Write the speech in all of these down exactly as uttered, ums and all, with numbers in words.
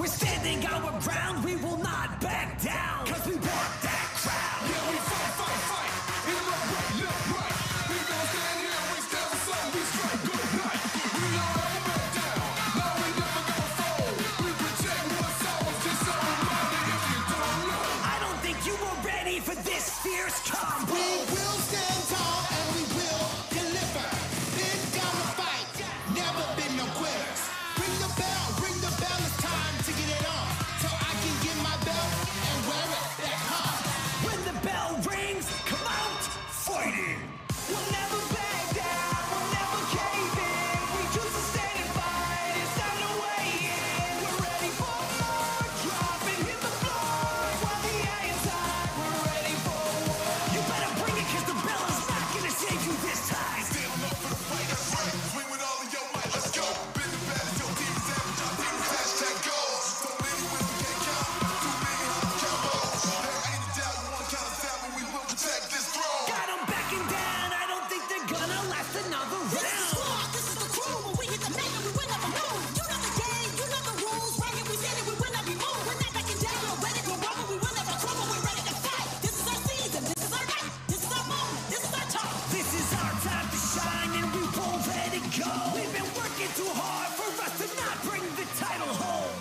We're standing our ground, we will not back down, cause we want that crowd. Yeah, we fight, fight, fight. In the right, left, right. We gon' stand here and we stand for something. We strike good night. We don't ever back down. No, we never gonna fold. We protect what's ours. Just a reminder if you don't know. I don't think you were ready for this fierce combo. We will stand tall and we will deliver. Been down the fight, never been no quitters. Ring the bell, ring the bell, it's time to get it on. So I can get my belt and wear it back home. When the bell rings, come out fighting. We'll never back down, we'll never cave in. We choose to stand and fight, it's time to weigh in. We're ready for more, drop and hit the floor. While the iron's hot, we're ready for war. You better bring it, cause the bell is not gonna save you this time. Stand up for the fight, that's right. Swing with all of your might, let's go. Been the baddest, your demons, average, our demons, hashtag goals. So many wins we can't count, too many hard combos. There ain't a doubt, you wanna count us out, but we will protect this throne. Got 'em backing down, I don't think they're gonna last another This is the round. squad, this is the crew. When we hit the mat, we win every move. You know the game, you know the rules. Right here we standing, we win every move. We're not backing down, we're ready to rumble. We will never crumble, we're ready to fight. This is our season, this is our night, this is our moment, this is our time. This is our time to shine and we won't let it go. We've been working too hard for us to not bring the title home.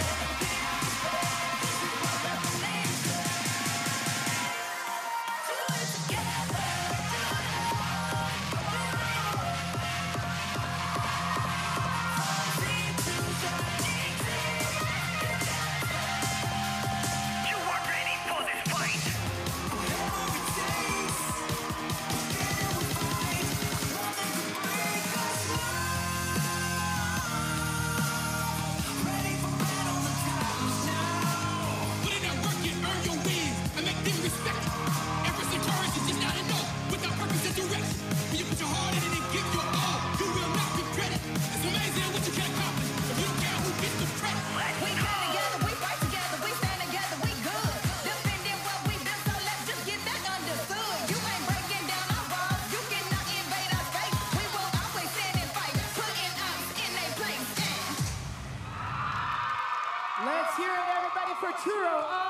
You are ready for this fight. Put in that work and earn your wins and make them respect it. Efforts and courage is just not enough without purpose and direction. When you put your heart in it and give your all, you will not regret it. It's amazing what you can accomplish if you don't care who gets the credit. We come together, we fight together, we stand together, we good. Defending what we built, so let's just get that understood. You ain't breaking down our walls, you cannot invade our space. We will always stand and fight, putting us in their place. Let's hear it, everybody, for Truro.